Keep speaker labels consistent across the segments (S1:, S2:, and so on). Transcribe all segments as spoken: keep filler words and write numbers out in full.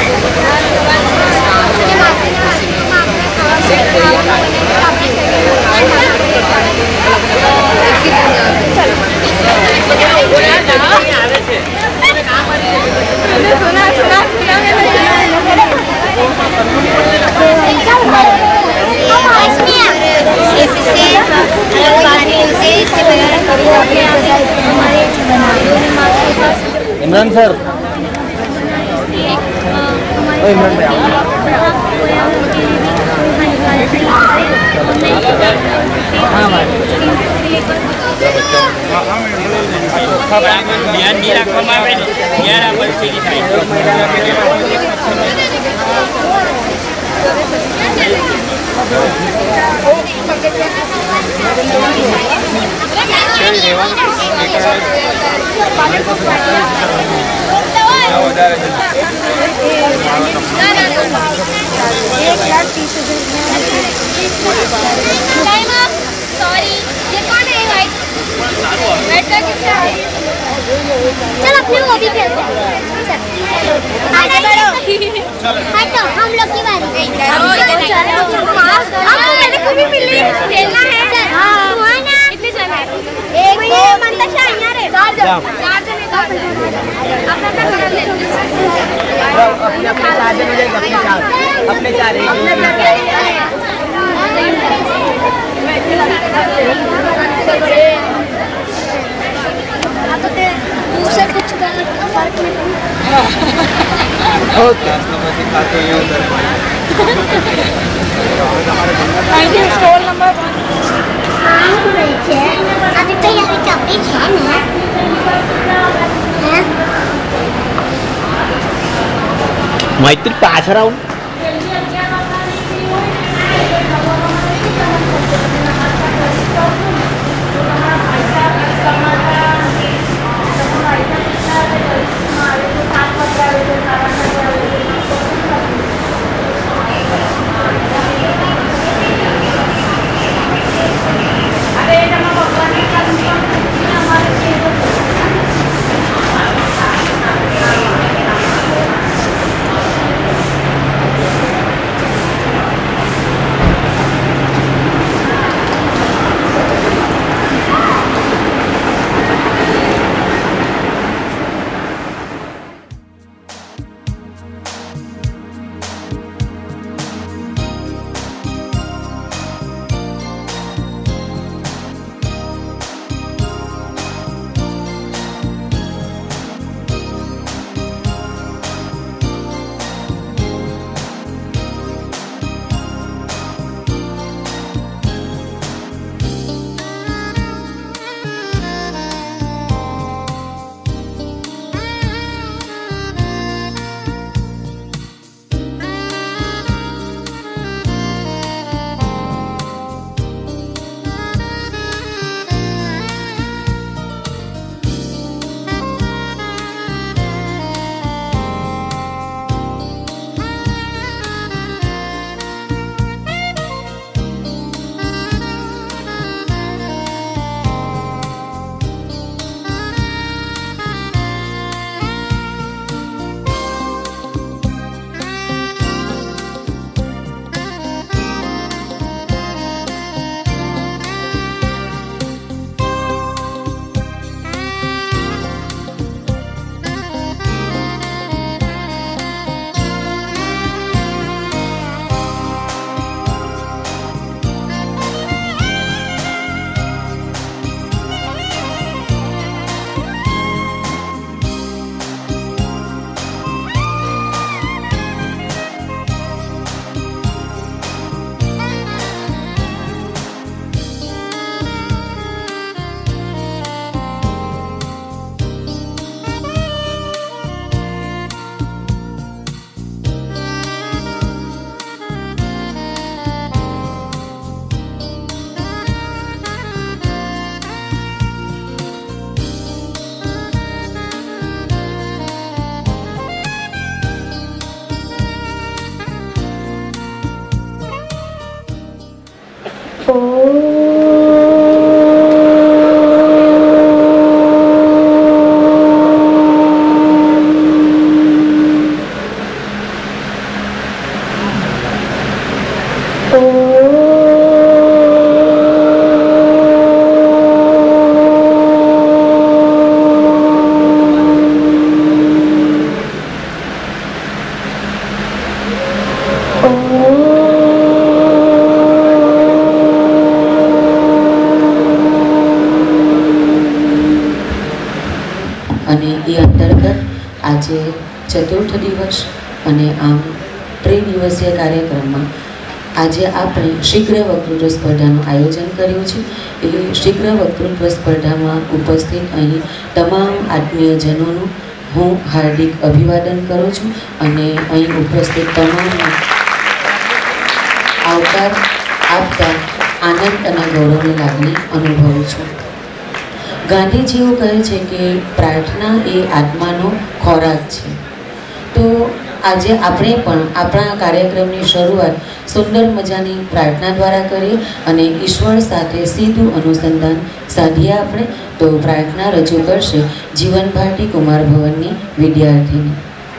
S1: Imran sir, ओ इमरान भाई
S2: Dia ni lah kemarin dia lah bersih saya.
S3: Sorry, ये कौन है भाई? बैठा किसका है? चल अपने वो भी खेलते हैं। आगे बढ़ो। हटो, हम लोग की बारी। आपको मेरे को भी मिली खेलना है। हाँ ना, कितने जन है? एक दो मंतशा यहाँ रे। चार जन, चार जन चार जन। अपना अपना घर ले।
S1: अपने अपने चार जन हो जाएगा, अपने चार, अपने चार एक
S3: दूसरे कुछ का फर्क नहीं पड़ता।
S1: ओके खाते हैं उधर
S3: thank you stall number one. हाँ बोले अभी तो यहाँ कपड़े हैं ना
S1: मैत्री पाछर आऊँ
S4: ચતુર્થ દિવસ અને આમ ત્રિદિવસીય કાર્યક્રમમાં આજે આપણે શીઘ્ર વક્તૃત્વ સ્પર્ધાનું આયોજન કર્યું છે. એ શીઘ્ર વક્તૃત્વ સ્પર્ધામાં ઉપસ્થિત અહીં તમામ આત્મીયજનોનું હું હાર્દિક અભિવાદન કરું છું અને અહીં ઉપસ્થિત તમામને આવકાર આપતા આનંદ અને ગૌરવની લાગણી અનુભવું છું. ગાંધીજીઓ કહે છે કે પ્રાર્થના એ આત્માનો ખોરાક છે. તો આજે આપણે પણ આપણા કાર્યક્રમની શરૂઆત સુંદર મજાની પ્રાર્થના દ્વારા કરીએ અને ઈશ્વર સાથે સીધું અનુસંધાન સાધીએ આપણે. તો પ્રાર્થના રજૂ કરશે જીવન ભારતી કુમાર ભવનની વિદ્યાર્થીની.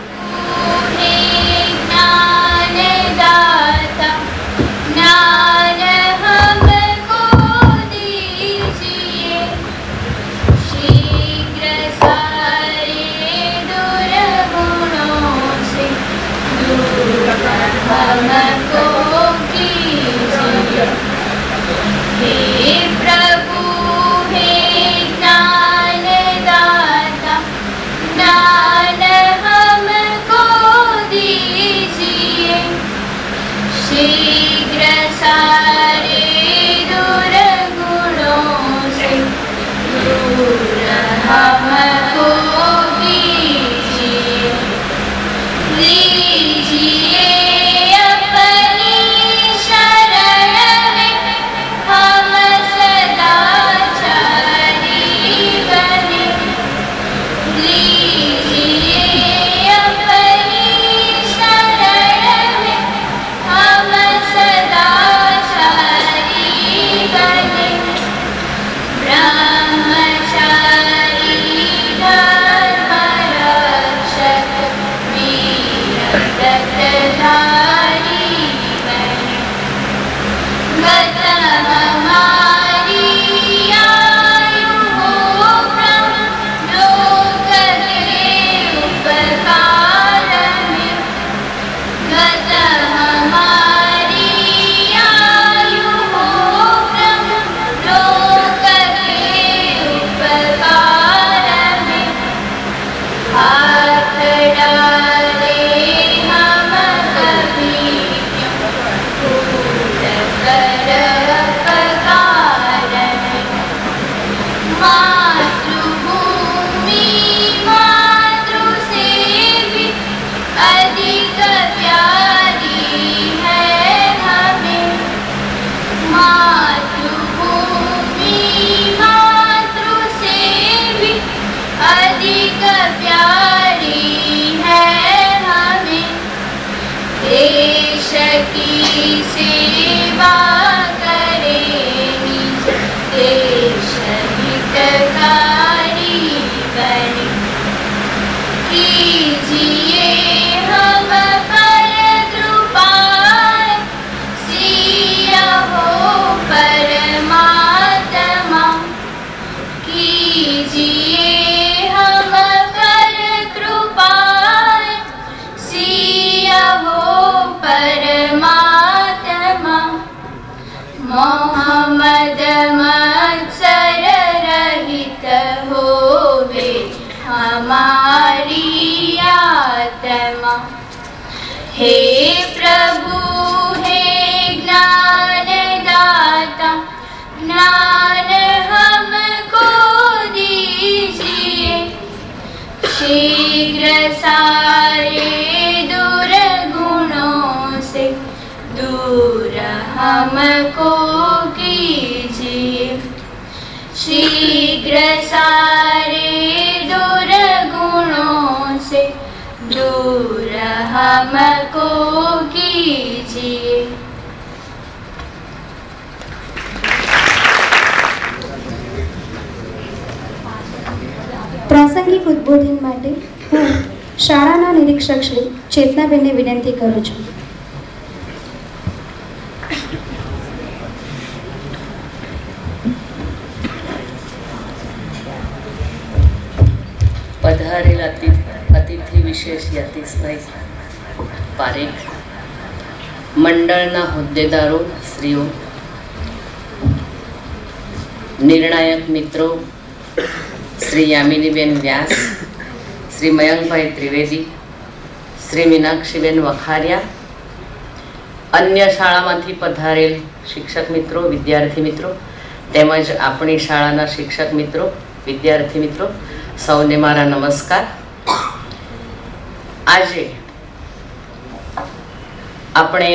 S5: हे प्रभु हे ज्ञान दाता, ज्ञान हमको दीजिए, शीघ्र सारे दुर्गुणों से दूर हमको कीजिए, शीघ्र सारे दुर्गुणों से दूर हमको कीजिए।
S6: પ્રાસંગિક ઉદ્બોધન માટે હું શાળાના નિરીક્ષક શ્રી ચેતનાબેનને વિનંતી કરું છું.
S7: પધારેલ અતિથિ વિશેષ યતીશભાઈ પારેખ, મંડળના હોદ્દેદારો શ્રીઓ, નિર્ણાયક મિત્રો શ્રી યામિનીબેન વ્યાસ, શ્રી શ્રી મયંકભાઈ ત્રિવેદી, શ્રી મીનાક્ષીબેન વખારિયા, અન્ય શાળામાંથી પધારેલ શિક્ષક મિત્રો, વિદ્યાર્થી મિત્રો તેમજ આપણી શાળાના શિક્ષક મિત્રો, વિદ્યાર્થી મિત્રો સૌને મારા નમસ્કાર. આજે આપણે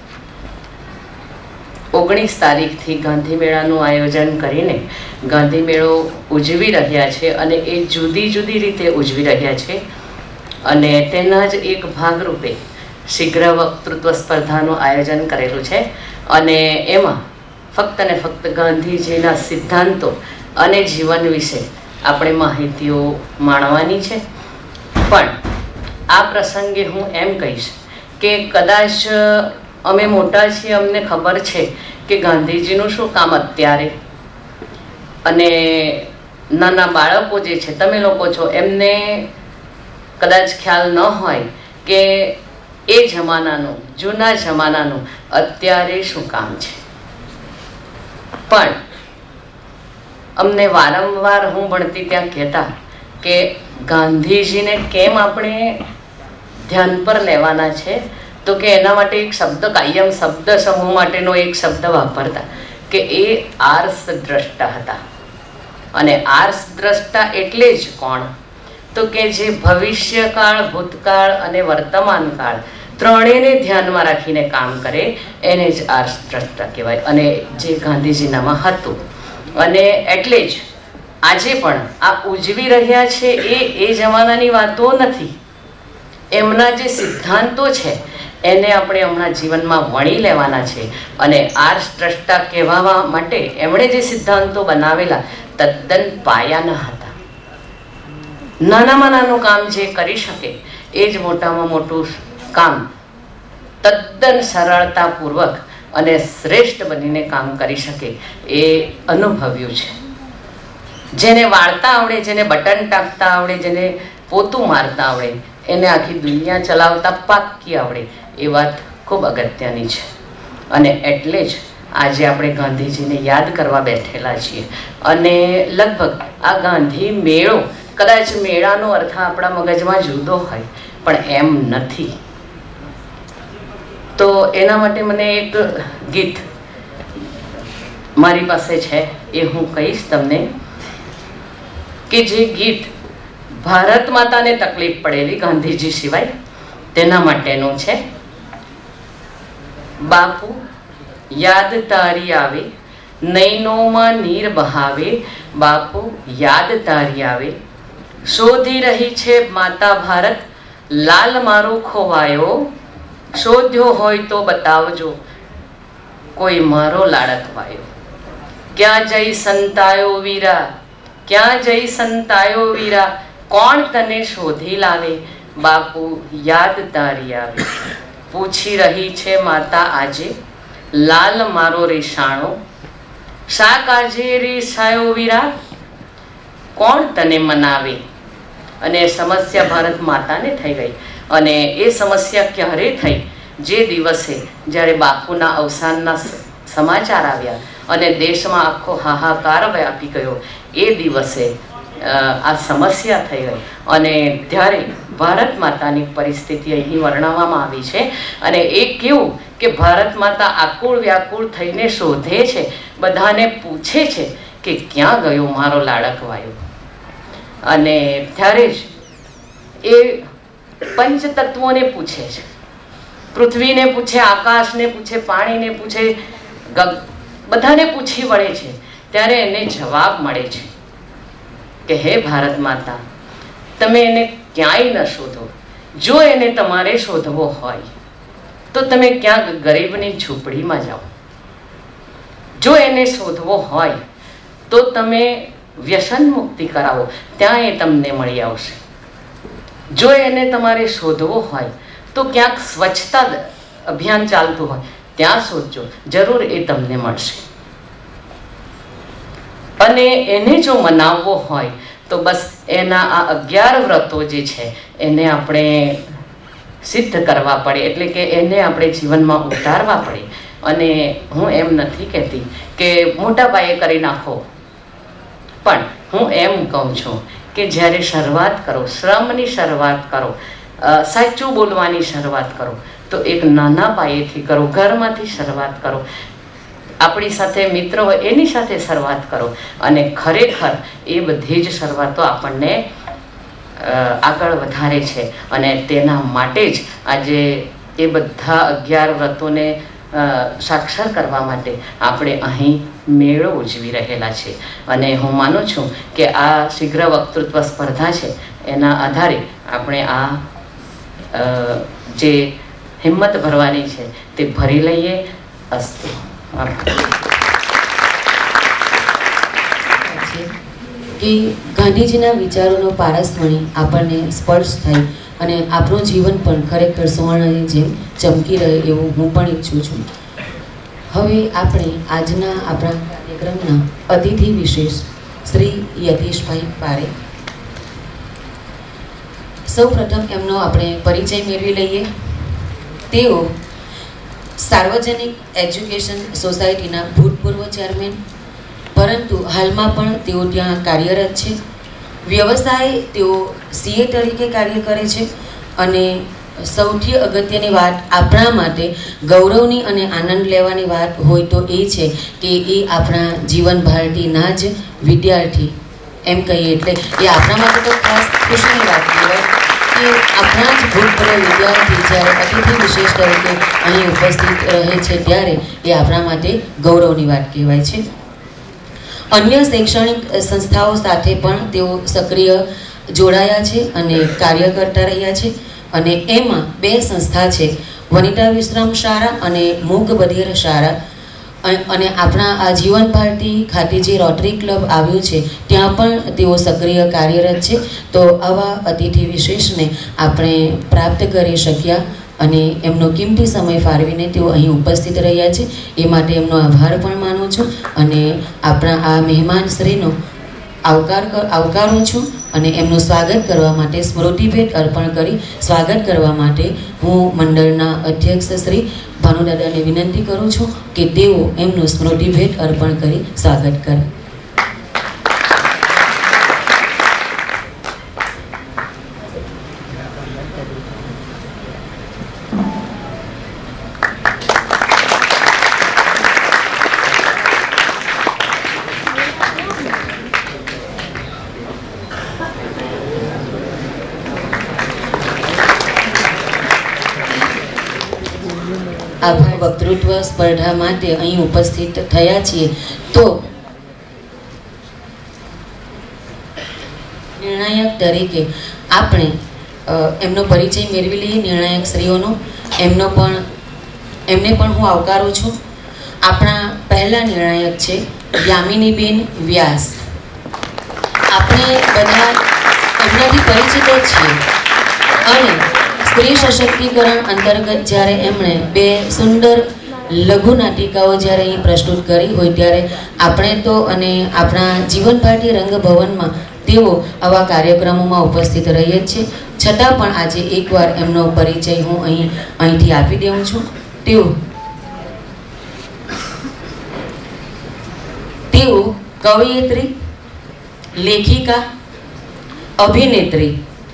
S7: ઓગણીસ તારીખથી ગાંધી મેળાનું આયોજન કરીને ગાંધી મેળો ઉજવી રહ્યા છે અને એ જુદી જુદી રીતે ઉજવી રહ્યા છે અને તેના જ એક ભાગરૂપે શીઘ્ર વક્તૃત્વ સ્પર્ધાનું આયોજન કરેલું છે અને એમાં ફક્ત ને ફક્ત ગાંધીજીના સિદ્ધાંતો અને જીવન વિશે આપણે માહિતીઓ માણવાની છે. પણ આ પ્રસંગે હું એમ કહીશ કે કદાચ અમે મોટા છીએ, અમને ખબર છે કે ગાંધીજીનું શું કામ અત્યારે, અને નાના બાળકો જે છે, તમે લોકો છો, એમને કદાચ ખ્યાલ ન હોય કે એ જમાનાનું, જૂના જમાનાનું અત્યારે શું કામ છે. પણ અમને વારંવાર હું ભણતી ત્યાં કહેતા કે ગાંધીજીને કેમ આપણે ધ્યાન પર લેવાના છે, તો કે એના માટે એક શબ્દ, કાયમ શબ્દ સમૂહ માટેનો એક શબ્દ વાપરતા કે એ આર્ષ દ્રષ્ટા હતા. અને આર્ષ દ્રષ્ટા એટલે જ કોણ, તો કે જે ભવિષ્યકાળ, ભૂતકાળ અને વર્તમાન કાળ ત્રણેયને ધ્યાનમાં રાખીને કામ કરે એને જ આર્ષ દ્રષ્ટા કહેવાય. અને જે ગાંધીજીનામાં હતું. અને એટલે જ આજે પણ આ ઉજવી રહ્યા છે એ એ જમાનાની વાતો નથી, એમના જે સિદ્ધાંતો છે એને આપણે હમણાં જીવનમાં વણી લેવાના છે. અને આર્ષ દ્રષ્ટા કહેવા માટે એમણે જે સિદ્ધાંતો બનાવેલા તદ્દન પાયાના હતા. નાનામાં નાનું કામ જે કરી શકે એ જ મોટામાં મોટું કામ તદ્દન સરળતાપૂર્વક અને શ્રેષ્ઠ બનીને કામ કરી શકે એ અનુભવ્યું છે. જેને વાળતા આવડે, જેને બટન ટાંકતા આવડે, જેને પોતું મારતા આવડે, એને આખી દુનિયા ચલાવતા પાક્કી આવડે, એ વાત ખૂબ અગત્યની છે. અને એટલે જ આજે આપણે ગાંધીજીને યાદ કરવા બેઠેલા છીએ. અને લગભગ આ ગાંધી મેળો, કદાચ મેળાનો અર્થ આપણા મગજમાં જુદો હોય પણ એમ નથી. તો એના માટે મને એક ગીત મારી પાસે છે, એ હું કહીશ તમને, કે જે ગીત ભારત માતાને તકલીફ પડેલી ગાંધીજી સિવાય તેના માટેનું છે. બાપુ યાદ તારી આવે, નૈનોમાં નીર બહાવે, બાપુ યાદ તારી આવે, શોધી રહી છે માતા ભારત, લાલ મારો ખોવાયો, શોધ્યો હોય તો બતાવજો કોઈ મારો લાડકવાયો. ક્યાં જઈ સંતાયો વીરા, ક્યાં જઈ સંતાયો વીરા, કોણ તને શોધી લાવે, બાપુ યાદ તારી આવે. પૂછી રહી છે માતા આજે, લાલ મારો રેસાણો, શા કાજે રેસાયો વીરા, કોણ તને મનાવે. અને સમસ્યા ભારત માતાને થઈ ગઈ. અને એ સમસ્યા ક્યારે થઈ, જે દિવસે જ્યારે બાપુના અવસાનના સમાચાર આવ્યા અને દેશમાં આખો હાહાકાર વ્યાપી ગયો, એ દિવસે આ સમસ્યા થઈ ગઈ. અને ત્યારે ભારત માતાની પરિસ્થિતિ અહીં વર્ણવવામાં આવી છે. અને એ કેવું કે ભારત માતા આકુળ વ્યાકુળ થઈને શોધે છે, બધાને પૂછે છે કે ક્યાં ગયો મારો લાડકવાયો. અને ત્યારે જ એ પંચ તત્વોને પૂછે છે, પૃથ્વીને પૂછે, આકાશને પૂછે, પાણીને પૂછે, બધાને પૂછી વળે છે. ત્યારે એને જવાબ મળે છે કે હે ભારત માતા, તમે એને ક્યાંય ન શોધો. જો એને તમારે શોધવો હોય તો તમે ક્યાંક ગરીબની ઝૂંપડીમાં જાઓ. જો એને શોધવો હોય તો તમે વ્યસન મુક્તિ કરાવો, ત્યાં એ તમને મળી આવશે. જો એને તમારે શોધવો હોય તો ક્યાંક સ્વચ્છતા અભિયાન ચાલતું હોય ત્યાં શોધજો, જરૂર એ તમને મળશે. અને એને જો મનાવવો હોય તો બસ એના આ અગિયાર વ્રતો જે છે એને આપણે સિદ્ધ કરવા પડે, એટલે કે એને આપણે જીવનમાં ઉતારવા પડે. અને હું એમ નથી કહેતી કે મોટા પાયે કરી નાખો, પણ હું એમ કહું છું કે જ્યારે શરૂઆત કરો, શ્રમની શરૂઆત કરો, સાચું બોલવાની શરૂઆત કરો, તો એક નાના પાયેથી કરો, ઘરમાંથી શરૂઆત કરો, આપણી સાથે મિત્ર હોય એની સાથે શરૂઆત કરો, અને ખરેખર એ બધી જ શરૂઆતો આપણને આગળ વધારે છે. અને તેના માટે જ આજે એ બધા અગિયાર વ્રતોને સાક્ષર કરવા માટે આપણે અહીં મેળો ઉજવી રહેલા છે. અને હું માનું છું કે આ શીઘ્ર વક્તૃત્વ સ્પર્ધા છે એના આધારે આપણે આ જે હિંમત ભરવાની છે તે ભરી લઈએ. અસ્તુ.
S4: કે ગાંધીજીના વિચારોનો પારસમણી આપણને સ્પર્શ થાય અને આપણું જીવન પણ ખરેખર સુવર્ણની જેમ ચમકી રહે એવું હું પણ ઈચ્છું છું. હવે આપણે આજના આપણા કાર્યક્રમના અતિથિ વિશેષ શ્રી યતીશભાઈ પારેખ, સૌ પ્રથમ એમનો આપણે પરિચય મેળવી લઈએ. તેઓ સાર્વજનિક એજ્યુકેશન સોસાયટીના ભૂતપૂર્વ ચેરમેન, પરંતુ હાલમાં પણ તેઓ ત્યાં કાર્યરત છે. વ્યવસાય તેઓ સીએ તરીકે કાર્ય કરે છે. અને સૌથી અગત્યની વાત આપણા માટે ગૌરવની અને આનંદ લેવાની વાત હોય તો એ છે કે એ આપણા જીવન ભારતીના જ વિદ્યાર્થી એમ કહીએ એટલે એ આપણા માટે તો ખાસ ખુશીની વાત કહેવાય કે આપણા જ ભૂતપૂર્વ વિદ્યાર્થી જ્યારે અતિથિ વિશેષ તરીકે અહીં ઉપસ્થિત રહે છે ત્યારે એ આપણા માટે ગૌરવની વાત કહેવાય છે. અન્ય શૈક્ષણિક સંસ્થાઓ સાથે પણ તેઓ સક્રિય જોડાયા છે અને કાર્ય કરતા રહ્યા છે. અને એમાં બે સંસ્થા છે, વનિતા વિશ્રામ શાળા અને મૂક બધિર શાળા. અને આપણા આ જીવન ભારતી ખાતે જે રોટરી ક્લબ આવ્યું છે ત્યાં પણ તેઓ સક્રિય કાર્યરત છે. તો આવા અતિથિ વિશેષને આપણે પ્રાપ્ત કરી શક્યા અને એમનો કિંમતી સમય ફાળવીને તેઓ અહીં ઉપસ્થિત રહ્યા છે એ માટે એમનો આભાર પણ માનું છું. અને આપણા આ મહેમાન શ્રીનો આવકાર આવકારું છું અને એમનું સ્વાગત કરવા માટે સ્મૃતિભેટ અર્પણ કરી સ્વાગત કરવા માટે હું મંડળના અધ્યક્ષ શ્રી ભાનુદાદાને વિનંતી કરું છું કે તેઓ એમનું સ્મૃતિભેટ અર્પણ કરી સ્વાગત કરે. આભા વક્તૃત્વ સ્પર્ધા માટે અહીં ઉપસ્થિત થયા છીએ. તો નિર્ણાયક તરીકે આપણે એમનો પરિચય મેળવી લઈએ, નિર્ણાયક શ્રીઓનો. એમનો પણ એમને પણ હું આવકારું છું. આપણા પહેલા નિર્ણાયક છે યામિનીબેન વ્યાસ. આપણે બધા એમનાથી પરિચિત જ છીએ અને સ્ત્રી સશક્તિકરણ અંતર્ગત જ્યારે એમણે બે સુંદર લઘુ નાટિકાઓ જ્યારે અહીં પ્રસ્તુત કરી હોય ત્યારે આપણે તો અને આપણા જીવન ભારતી રંગભવનમાં તેઓ આવા કાર્યક્રમોમાં ઉપસ્થિત રહીએ જ છે. છતાં પણ આજે એકવાર એમનો પરિચય હું અહીં અહીંથી આપી દઉં છું. તેઓ તેઓ કવયિત્રી, લેખિકા, અભિનેત્રી,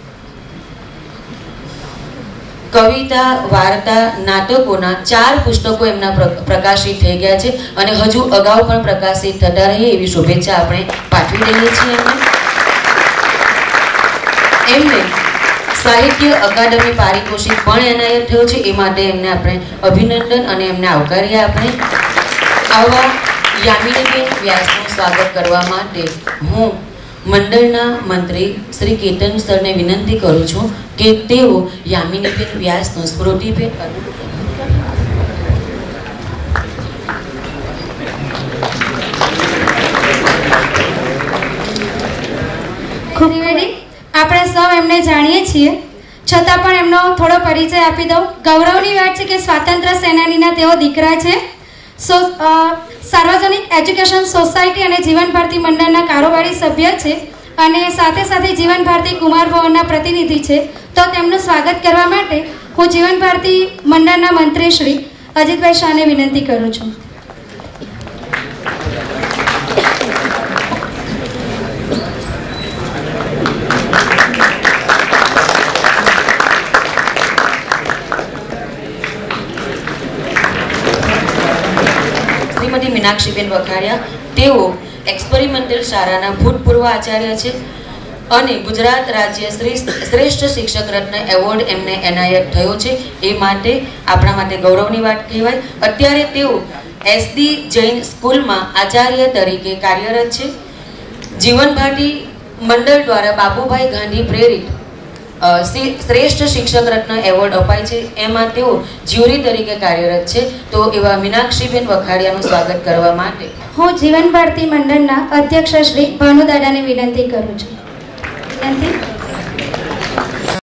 S4: કવિતા, વાર્તા, નાટકોના ચાર પુસ્તકો એમના પ્રકાશિત થઈ ગયા છે અને હજુ અગાઉ પણ પ્રકાશિત થતા રહે એવી શુભેચ્છા આપણે પાઠવી દઈએ છીએ. એમને સાહિત્ય અકાદમી પારિતોષિક પણ એનાયત થયો છે. એ માટે એમને આપણે અભિનંદન અને એમને આવકારીએ. આપણે આવા યામિનીબેન વ્યાસનું સ્વાગત કરવા માટે હું મંડળના મંત્રી શ્રી કેતન સરને વિનંતી કરું છું કે તેઓ યામિનીબેન વ્યાસનું સ્મૃતિભેટ
S6: આપણે સૌ એમને જાણીએ છીએ છતાં પણ એમનો થોડો પરિચય આપી દઉં. ગૌરવની વાત છે કે સ્વાતંત્ર્ય સેનાનીના તેઓ દીકરા છે. સો સાર્વજનિક એજ્યુકેશન સોસાયટી અને જીવન ભારતી મંડળના કારોબારી સભ્ય છે અને સાથે સાથે જીવન ભારતી કુમાર ભવનના પ્રતિનિધિ છે. તો તેમનું સ્વાગત કરવા માટે હું જીવન ભારતી મંડળના મંત્રી શ્રી અજીતભાઈ શાહને વિનંતી કરું છું.
S4: મીનાક્ષીબેન વખાડિયા. તેઓ એક્સપેરિમેન્ટલ શાળાના ભૂતપૂર્વ આચાર્ય છે અને ગુજરાત રાજ્ય શ્રેષ્ઠ શિક્ષક રત્ન એવોર્ડ એમને એનાયત થયો છે. એ માટે આપણા માટે ગૌરવની વાત કહેવાય. અત્યારે તેઓ એસડી જૈન સ્કૂલમાં આચાર્ય તરીકે કાર્યરત છે. જીવન ભાટી મંડળ દ્વારા બાબુભાઈ ગાંધી પ્રેરિત શ્રેષ્ઠ શિક્ષક રત્ન એવોર્ડ અપાય છે. એમાં તેઓ જ્યુરી તરીકે કાર્યરત છે. તો એવા મીનાક્ષીબેન વખાડિયાનું સ્વાગત કરવા માટે
S6: હું જીવન ભારતી મંડળના અધ્યક્ષ શ્રી ભાનુદાદાને વિનંતી કરું છું. વિનંતી